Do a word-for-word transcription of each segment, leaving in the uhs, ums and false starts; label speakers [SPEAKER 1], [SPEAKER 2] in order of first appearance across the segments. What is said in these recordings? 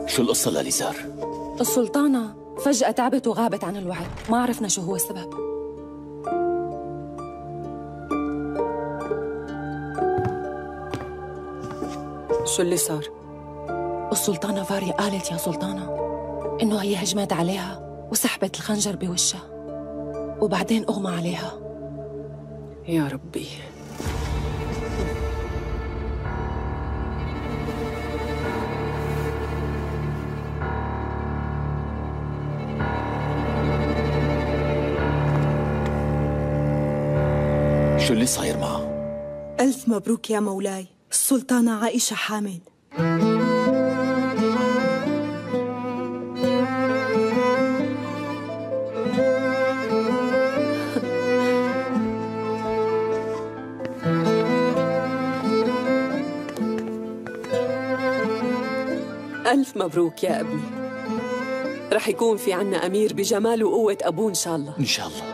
[SPEAKER 1] شو القصة لاليزار؟
[SPEAKER 2] السلطانة فجأة تعبت وغابت عن الوعي، ما عرفنا شو هو السبب.
[SPEAKER 3] شو اللي صار؟
[SPEAKER 2] السلطانة فاريا قالت يا سلطانة إنه هي هجمت عليها وسحبت الخنجر بوشها وبعدين أغمى عليها.
[SPEAKER 3] يا ربي.
[SPEAKER 1] شو اللي صاير معها؟
[SPEAKER 4] ألف مبروك يا مولاي، السلطانة عائشة حامل.
[SPEAKER 3] ألف مبروك يا ابني. رح يكون في عنا أمير بجمال وقوة أبوه إن شاء الله.
[SPEAKER 1] إن شاء الله.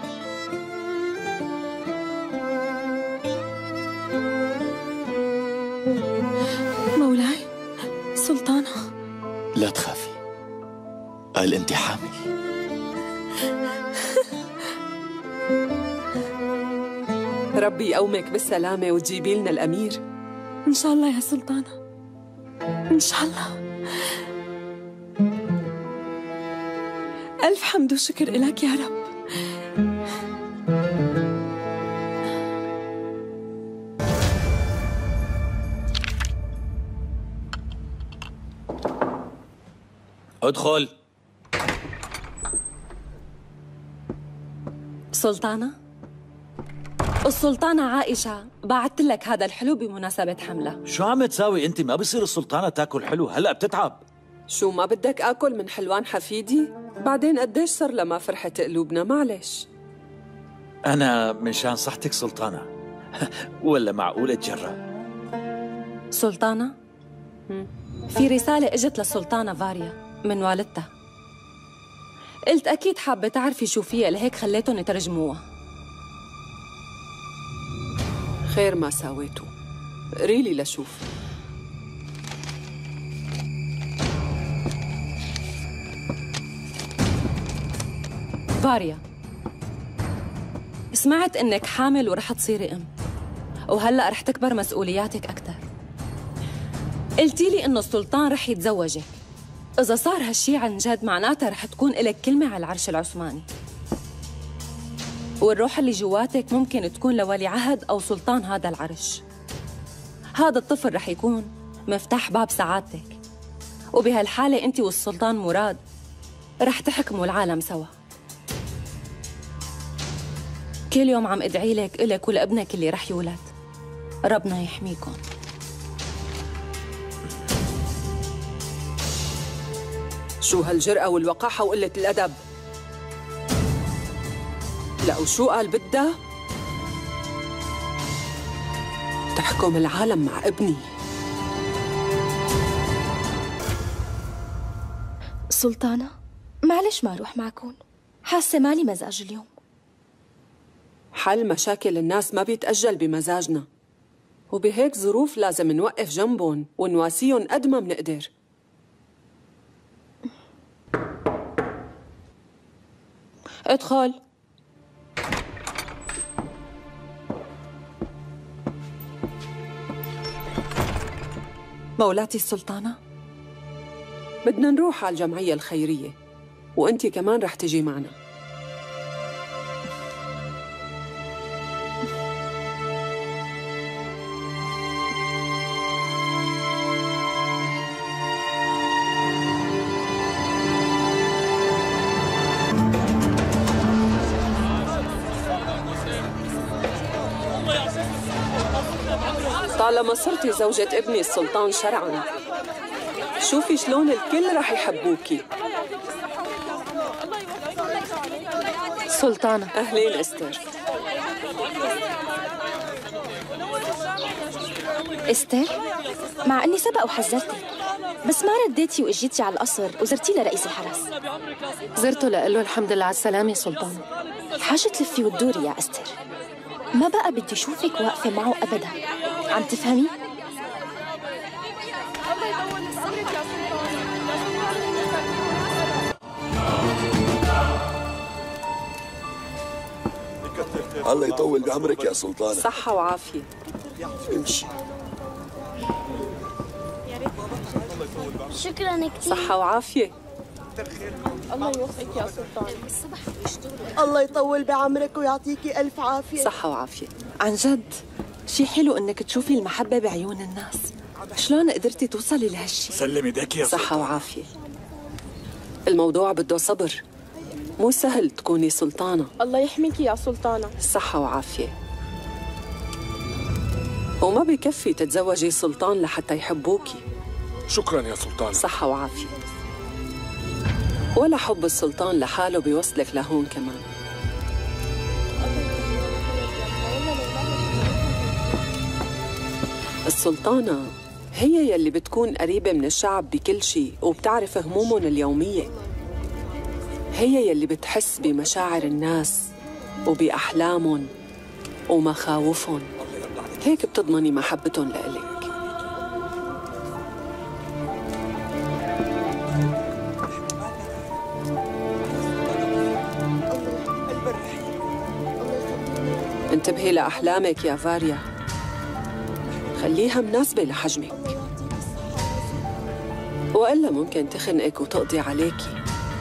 [SPEAKER 2] مولاي، سلطانة.
[SPEAKER 1] لا تخافي، قال أنت حامل.
[SPEAKER 3] ربي يقومك بالسلامة وتجيبي لنا الأمير.
[SPEAKER 2] إن شاء الله يا سلطانة، إن شاء الله. ألف حمد وشكر إلك يا رب.
[SPEAKER 1] ادخل.
[SPEAKER 2] سلطانة، السلطانة عائشة بعت لك هذا الحلو بمناسبة حملة.
[SPEAKER 5] شو عم تساوي انت؟ ما بصير السلطانة تاكل حلو، هلا بتتعب.
[SPEAKER 3] شو ما بدك آكل من حلوان حفيدي؟ بعدين قديش صار لما فرحت قلوبنا، معلش.
[SPEAKER 5] أنا مشان صحتك سلطانة. ولا معقولة تجرب؟
[SPEAKER 2] سلطانة، في رسالة اجت للسلطانة فاريا من والدتها. قلت أكيد حابة تعرفي شو فيها، لهيك خليتهم يترجموها.
[SPEAKER 3] خير ما ساويته، قريلي لشوف.
[SPEAKER 2] فاريا، سمعت إنك حامل ورح تصيري أم، وهلأ رح تكبر مسؤولياتك أكثر. قلتي لي إنه السلطان رح يتزوجك. إذا صار هالشي عن جد معناتها رح تكون إلك كلمة على العرش العثماني، والروح اللي جواتك ممكن تكون لولي عهد أو سلطان هذا العرش. هذا الطفل رح يكون مفتاح باب سعادتك، وبهالحالة أنت والسلطان مراد رح تحكموا العالم سوا. كل يوم عم أدعي لك إلك ولابنك اللي رح يولد، ربنا يحميكم.
[SPEAKER 3] شو هالجرأة والوقاحة وقلة الأدب؟ لا، وشو قال بدها؟ تحكم العالم مع ابني.
[SPEAKER 6] سلطانة، معلش ما أروح معكم، حاسة مالي مزاج اليوم.
[SPEAKER 3] حل مشاكل الناس ما بيتأجل بمزاجنا، وبهيك ظروف لازم نوقف جنبهم ونواسيهم قد ما بنقدر.
[SPEAKER 2] ادخل. مولاتي السلطانة،
[SPEAKER 3] بدنا نروح على الجمعية الخيرية، وأنتِ كمان رح تجي معنا. طالما صرتي زوجة ابني السلطان شرعاً، شوفي شلون الكل رح يحبوكي.
[SPEAKER 2] سلطانة.
[SPEAKER 3] أهلين استر.
[SPEAKER 6] استر، مع أني سبق وحذرتك بس ما رديتي واجيتي على القصر وزرتي لرئيس الحرس.
[SPEAKER 2] زرته لقله الحمد لله على السلامة سلطانة.
[SPEAKER 6] حاجة تلفي وتدوري يا استر، ما بقى بدي اشوفك واقفة معه أبدا، عم تفهمي؟
[SPEAKER 7] الله يطول بعمرك يا سلطانة.
[SPEAKER 3] صحة وعافية. امشي.
[SPEAKER 8] شكرا كثير.
[SPEAKER 3] صحة وعافية.
[SPEAKER 9] الله يوفقك يا سلطان.
[SPEAKER 10] الله يطول بعمرك ويعطيكي ألف عافية.
[SPEAKER 3] صحة وعافية.
[SPEAKER 2] عن جد شي حلو انك تشوفي المحبة بعيون الناس. شلون قدرتي توصلي لهالشي؟
[SPEAKER 5] سلم ايديك يا
[SPEAKER 3] صحة وعافية. الموضوع بده صبر، مو سهل تكوني سلطانة.
[SPEAKER 9] الله يحميكي يا سلطانة.
[SPEAKER 3] صحة وعافية. وما بكفي تتزوجي سلطان لحتى يحبوكي.
[SPEAKER 7] شكرا يا سلطانة.
[SPEAKER 3] صحة وعافية. ولا حب السلطان لحاله بيوصلك لهون كمان. السلطانة هي يلي بتكون قريبة من الشعب بكل شيء وبتعرف همومهم اليومية. هي يلي بتحس بمشاعر الناس وبأحلامهم ومخاوفهم، هيك بتضمني محبتهم لإلك. انتبهي لأحلامك يا فاريا، خليها مناسبة لحجمك، وإلا ممكن تخنقك وتقضي عليكي.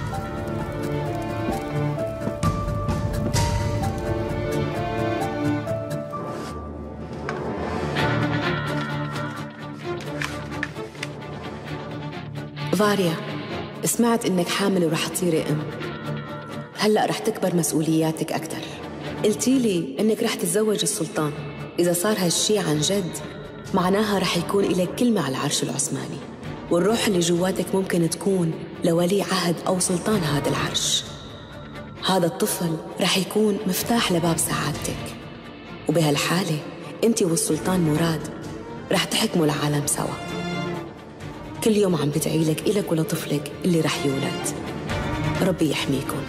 [SPEAKER 11] فاريا، سمعت إنك حامل ورح تصيري أم. هلأ رح تكبر مسؤولياتك أكتر. قلتي لي إنك رح تتزوج السلطان. إذا صار هالشي عن جد معناها رح يكون إلك كلمة على العرش العثماني، والروح اللي جواتك ممكن تكون لولي عهد أو سلطان هذا العرش. هذا الطفل رح يكون مفتاح لباب سعادتك، وبهالحالة أنت والسلطان مراد رح تحكموا العالم سوا. كل يوم عم بدعي لك إلك ولطفلك اللي رح يولد. ربي يحميكم.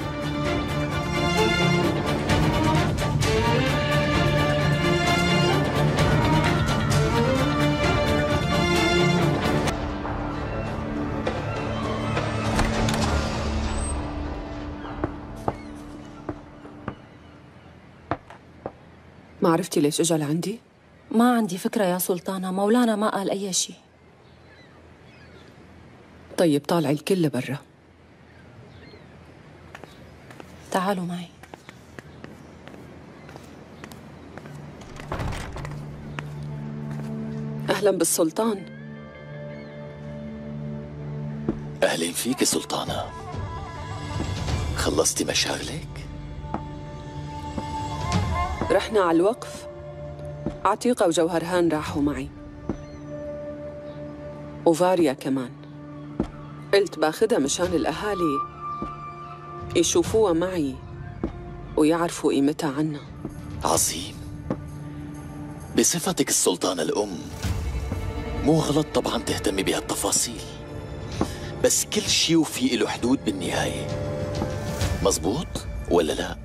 [SPEAKER 3] ما عرفتي ليش اجى لعندي؟
[SPEAKER 2] ما عندي فكرة يا سلطانة، مولانا ما قال أي شيء.
[SPEAKER 3] طيب طالعي الكل برا.
[SPEAKER 2] تعالوا معي.
[SPEAKER 3] أهلا بالسلطان.
[SPEAKER 1] أهلين فيك سلطانة. خلصتي مشاغلك؟
[SPEAKER 3] رحنا على الوقف، عتيقة وجوهرهان راحوا معي، وفاريا كمان. قلت باخدها مشان الأهالي يشوفوها معي ويعرفوا قيمتها عنا.
[SPEAKER 1] عظيم. بصفتك السلطانة الأم مو غلط طبعا تهتمي بهالتفاصيل، بس كل شيء وفي له حدود بالنهاية. مزبوط ولا لا؟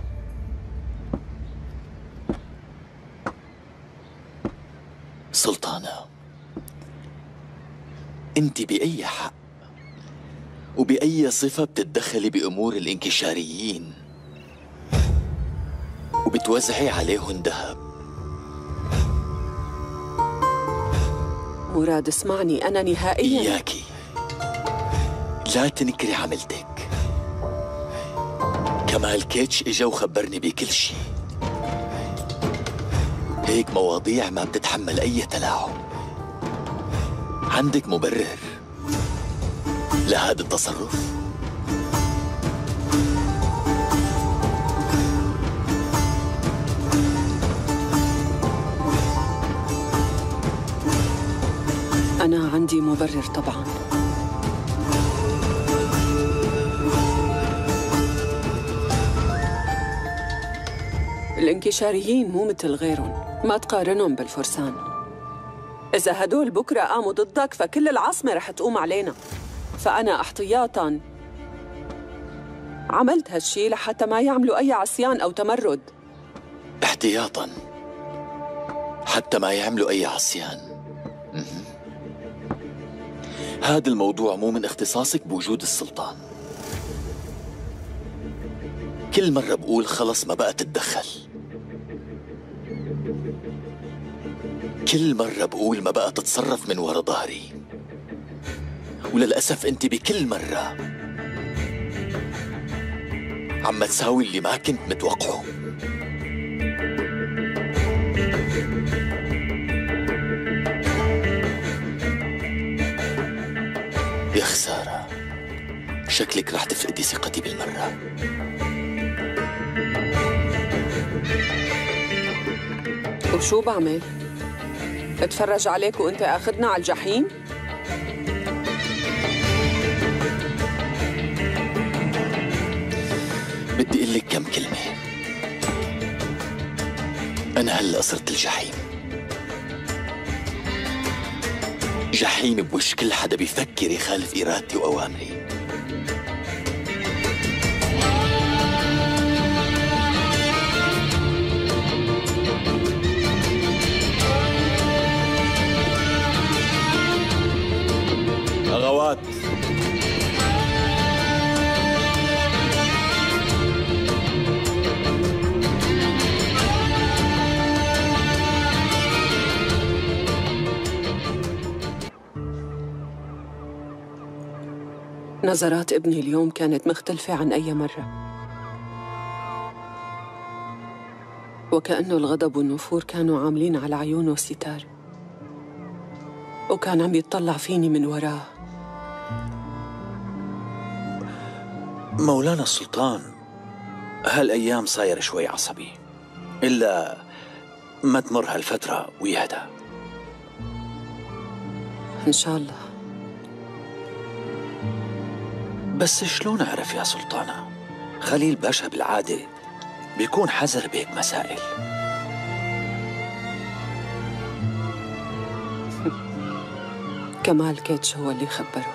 [SPEAKER 1] سلطانة، انت بأي حق وبأي صفة بتتدخلي بأمور الانكشاريين وبتوزعي عليهم ذهب؟
[SPEAKER 3] مراد اسمعني، أنا نهائياً
[SPEAKER 1] إياكي لا تنكري عملتك. كمال كيتش إجا وخبرني بكل شيء. هيك مواضيع ما بتتحمل أي تلاعب. عندك مبرر لهذا التصرف؟
[SPEAKER 3] أنا عندي مبرر طبعاً. الانكشاريين مو مثل غيرهم، ما تقارنهم بالفرسان. إذا هدول بكرة قاموا ضدك فكل العاصمة رح تقوم علينا. فأنا احتياطاً عملت هالشي لحتى ما يعملوا أي عصيان أو تمرد.
[SPEAKER 1] احتياطاً حتى ما يعملوا أي عصيان. هذا الموضوع مو من اختصاصك بوجود السلطان. كل مرة بقول خلص ما بقى تتدخل، كل مرة بقول ما بقى تتصرف من ورا ظهري، وللأسف أنت بكل مرة عم تساوي اللي ما كنت متوقعه. يا خسارة، شكلك رح تفقدي ثقتي بالمرة.
[SPEAKER 3] وشو بعمل؟ اتفرج عليك وانت اخذنا على الجحيم؟
[SPEAKER 1] بدي اقول لك كم كلمة. أنا هلأ صرت الجحيم، جحيم بوش كل حدا بيفكر يخالف إرادتي وأوامري.
[SPEAKER 5] أغوات،
[SPEAKER 3] نظرات ابني اليوم كانت مختلفة عن أي مرة، وكأنه الغضب والنفور كانوا عاملين على عيونه ستار، وكان عم يتطلع فيني من وراه.
[SPEAKER 5] مولانا السلطان هالأيام صاير شوي عصبي، إلا ما تمر هالفترة ويهدى
[SPEAKER 3] إن شاء الله.
[SPEAKER 5] بس شلون أعرف يا سلطانة؟ خليل باشا بالعادة بيكون حذر بهيك مسائل.
[SPEAKER 3] كمال كيتش هو اللي خبره.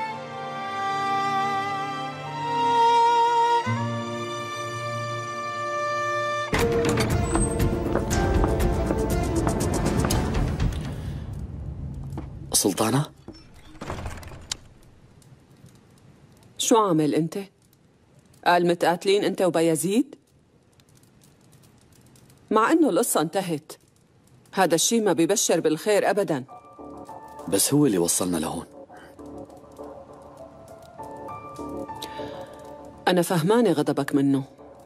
[SPEAKER 8] سلطانة؟
[SPEAKER 3] شو عامل انت؟ قال متقاتلين انت وبيزيد؟ مع انه القصة انتهت، هذا الشيء ما بيبشر بالخير ابدا.
[SPEAKER 8] بس هو اللي وصلنا لهون.
[SPEAKER 3] انا فهمانة غضبك منه،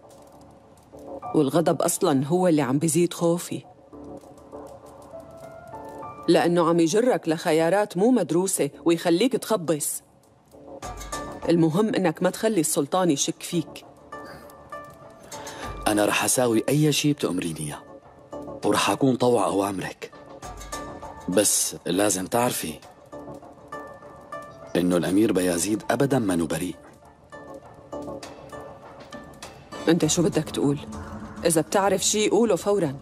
[SPEAKER 3] والغضب اصلا هو اللي عم بيزيد خوفي، لانه عم يجرك لخيارات مو مدروسة ويخليك تخبص. المهم انك ما تخلي السلطان يشك فيك.
[SPEAKER 8] أنا رح أساوي أي شيء بتأمريني إياه، ورح أكون طوع أوامرك، بس لازم تعرفي إنه الأمير بيازيد أبداً ما بريء.
[SPEAKER 3] أنت شو بدك تقول؟ إذا بتعرف شيء قوله فوراً.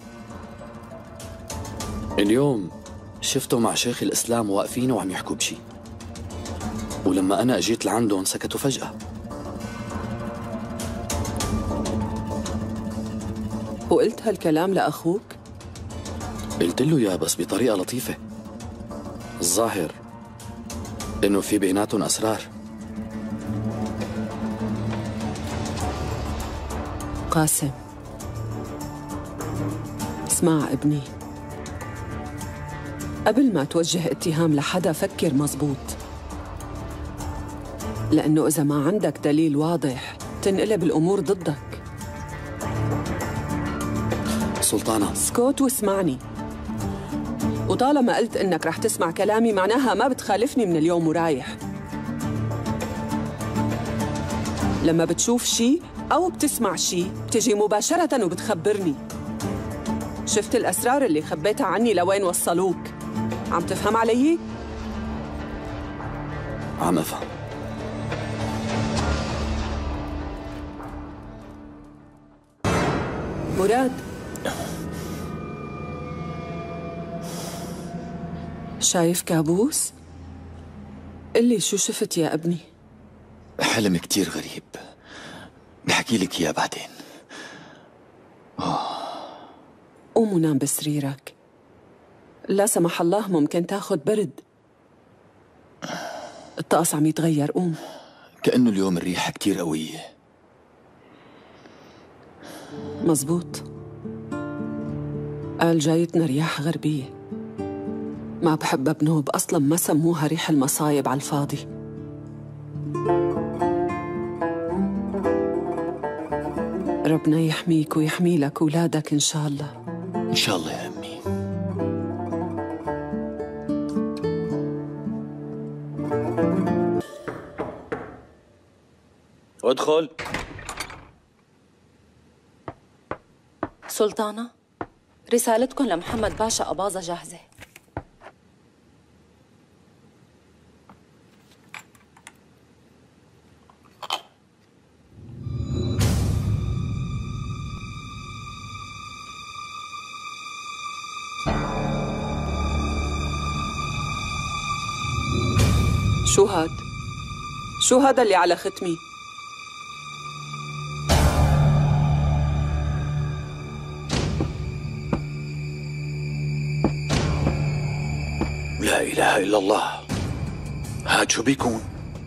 [SPEAKER 8] اليوم شفته مع شيخ الإسلام واقفين وعم يحكوا بشي، ولما أنا أجيت لعندهم سكتوا فجأة.
[SPEAKER 3] وقلت هالكلام لأخوك؟
[SPEAKER 8] قلت له يا بس بطريقة لطيفة. الظاهر إنه في بيناتهم أسرار.
[SPEAKER 3] قاسم، اسمع ابني، قبل ما توجه اتهام لحدا فكر مزبوط، لأنه إذا ما عندك دليل واضح تنقلب الأمور ضدك.
[SPEAKER 8] سلطانة،
[SPEAKER 3] اسكت واسمعني، وطالما قلت إنك رح تسمع كلامي معناها ما بتخالفني من اليوم ورايح. لما بتشوف شي أو بتسمع شي بتجي مباشرة وبتخبرني. شفت الأسرار اللي خبيتها عني لوين وصلوك؟ عم تفهم علي؟
[SPEAKER 8] عم أفهم.
[SPEAKER 3] مراد، شايف كابوس؟ قلي شو شفت يا ابني؟
[SPEAKER 1] حلم كتير غريب، بحكي لك إياه بعدين.
[SPEAKER 3] أوه. قوم ونام بسريرك، لا سمح الله ممكن تاخد برد. الطقس عم يتغير، قوم.
[SPEAKER 1] كأنه اليوم الريحة كتير قوية.
[SPEAKER 3] مزبوط، قال جايتنا رياح غربية. ما بحب بنوب، أصلاً ما سموها ريح المصايب على الفاضي. ربنا يحميك ويحمي لك أولادك إن شاء الله.
[SPEAKER 1] إن شاء الله يا أمي.
[SPEAKER 5] ادخل.
[SPEAKER 2] سلطانة، رسالتكم لمحمد باشا أباظة جاهزة.
[SPEAKER 3] شو هاد؟ شو هذا اللي على ختمي؟
[SPEAKER 5] لا إله إلا الله، هاد شو بيكون؟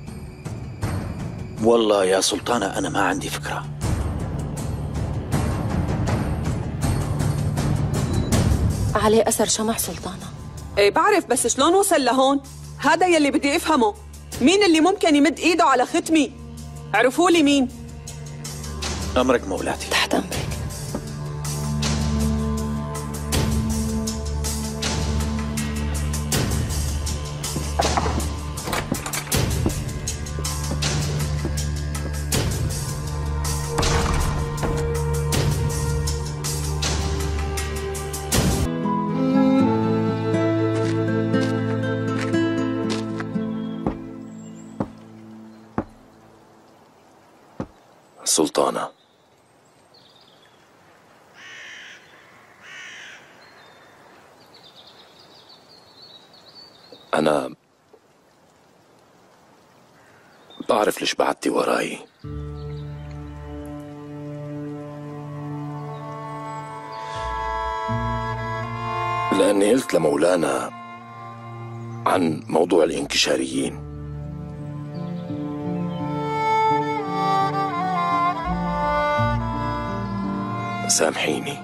[SPEAKER 5] والله يا سلطانة أنا ما عندي فكرة.
[SPEAKER 2] عليه أثر شمع سلطانة.
[SPEAKER 3] ايه بعرف، بس شلون وصل لهون؟ هذا يلي بدي افهمه، مين اللي ممكن يمد ايده على ختمي؟ عرفوا لي مين؟
[SPEAKER 5] أمرك مولاتي.
[SPEAKER 2] تحت أمرك.
[SPEAKER 7] سلطانة، أنا بعرف ليش بعدتي وراي. لأني قلت لمولانا عن موضوع الانكشاريين. سامحيني،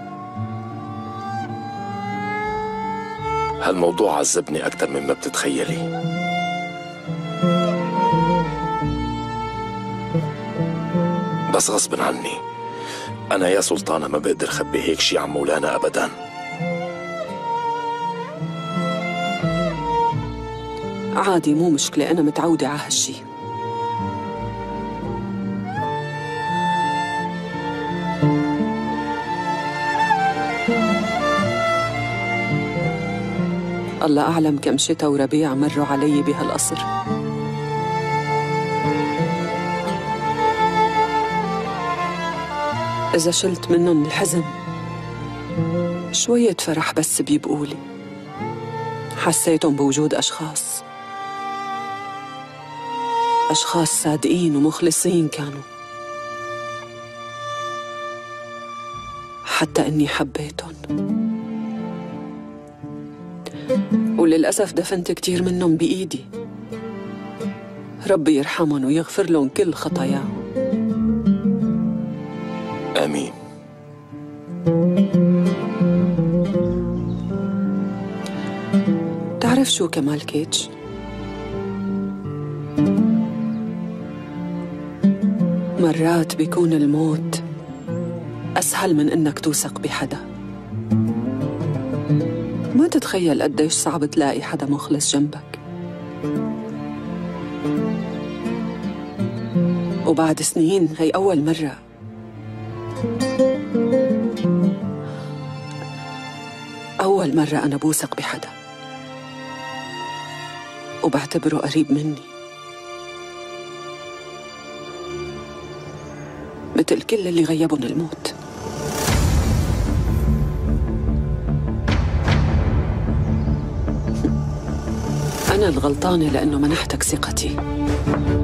[SPEAKER 7] هالموضوع عذبني أكثر مما بتتخيلي. بس غصب عني، أنا يا سلطانة ما بقدر خبي هيك شي عن مولانا أبداً.
[SPEAKER 3] عادي، مو مشكلة، أنا متعودة على هالشي. الله أعلم كم شتا وربيع مروا علي بهالقصر. إذا شلت منهم الحزن شوية فرح بس بيبقولي. حسيتهم بوجود أشخاص أشخاص صادقين ومخلصين كانوا، حتى إني حبيتهم. وللأسف دفنت كتير منهم بإيدي. ربي يرحمهم ويغفر لهم كل خطاياهم.
[SPEAKER 7] آمين.
[SPEAKER 3] تعرف شو كمال كيتش؟ مرات بيكون الموت أسهل من إنك توثق بحدا. ما تتخيل قديش صعب تلاقي حدا مخلص جنبك، وبعد سنين هي أول مرة أول مرة أنا بوثق بحدا وبعتبره قريب مني، مثل كل اللي غيبون الموت. أنا الغلطانة لأنه منحتك ثقتي.